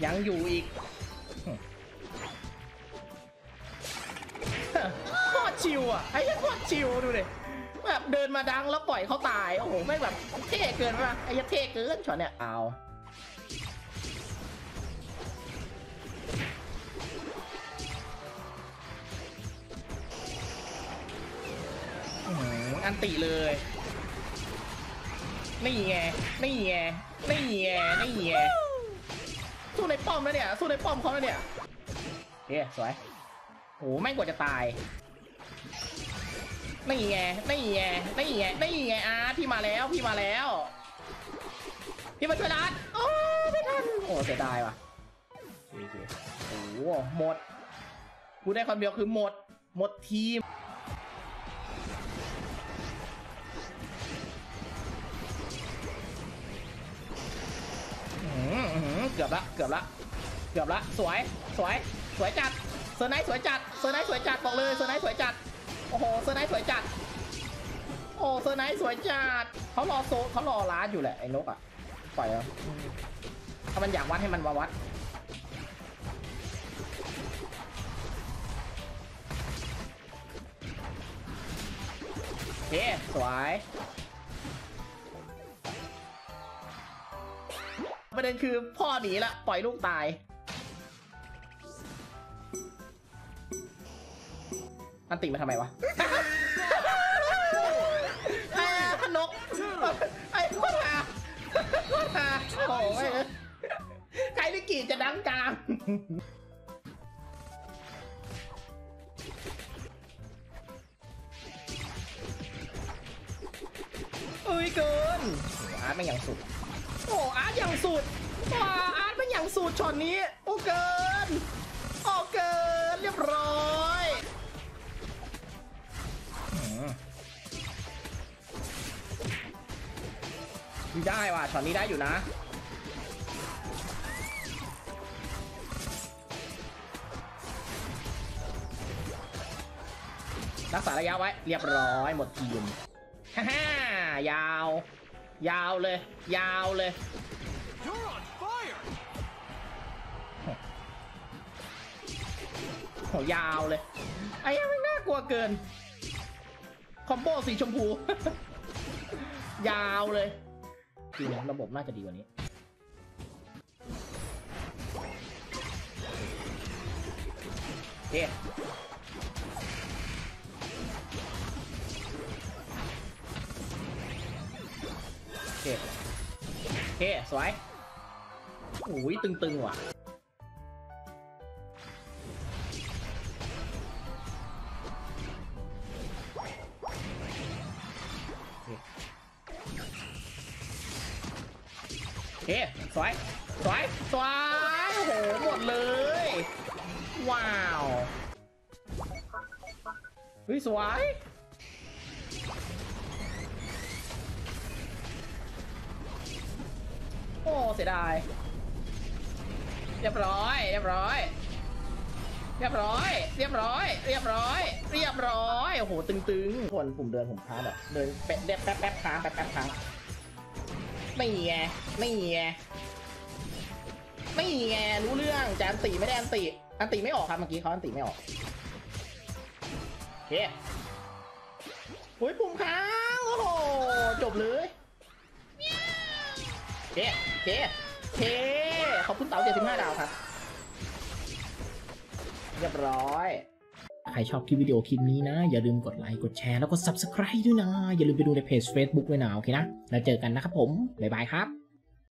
ยังอยู่อีกโคตรชิวอ่ะไอ้ยังโคตรชิวดูดิแบบเดินมาดังแล้วปล่อยเขาตายโอ้โหไม่แบบเท่เกินป่ะไอ้ยังเท่เกินช็อตเนี่ยเอาอันติเลยนี่ไงนี่ไงนี่ไงนี่ไงสู้ในป้อมแล้วเนี่ยสู้ในป้อมเขาแล้วเนี่ยเฮ้ยสวยโอ้แม่งกว่าจะตายนี่ไงนี่ไงนี่ไงนี่ไงพี่มาแล้วพี่มาแล้วพี่มาช่วยรัดโอ้ไม่ทันโอ้เสียดายว่ะโอ้หมดกูได้คำเดียวคือหมดทีมเกือบละสวยจัดเซอร์ไนท์สวยจัดบอกเลยเซอร์ไนท์สวยจัดโอ้โหเซอร์ไนท์สวยจัดโอ้เซอร์ไนท์สวยจัดเขารอโซเขารอร้านอยู่แหละไอ้นกอ่ะปล่อยแล้วถ้ามันอยากวัดให้มันมาวัดเฮ้สวยประเด็นคือพ่อหนีละปล่อยลูกตายอันติมาทำไมวะพนกไอ้โคตรหาโอ้ยใครที่กี่จะดังกลางเอ้ยเกินอาร์ตไม่อย่างสุดโอ้อาร์ตอย่างสุดว้าอาร์ตไม่อย่างสุดช็อตนี้โอ้เกินเรียบร้อยได้ว่ะช็อตนี้ได้อยู่นะรักษาระยะไว้เรียบร้อยหมดทีมฮ่ายาวเลยโหยาวเลยไอ้ยังไม่น่ากลัวเกินคอมโบสีชมพูยาวเลยจริงระบบน่าจะดีกว่านี้เฮ้สวยโอ้ยตึงว่ะสวยโอ้โหหมดเลยว้าวเฮ้ยสวยโอ้เสียดายเรียบร้อยโอ้โหตึงคนปุ่มเดินผมค้างแบบเดินแป๊บค้างไม่ไงรู้เรื่องจานตีไม่ได้อันตีไม่ออกครับเมื่อกี้เขาอันตีไม่ออกโอเคโอ้ยปุ่มค้างโอ้โหจบเลยโอเคขอบคุณเต๋า75 ดาวครับเรียบร้อยใครชอบคลิปวิดีโอคลิปนี้นะอย่าลืมกดไลค์กดแชร์แล้วก็ Subscribe ด้วยนะอย่าลืมไปดูในเพจ Facebook ด้วยนะโอเคนะแล้วเจอกันนะครับผมบ๊ายบายครับ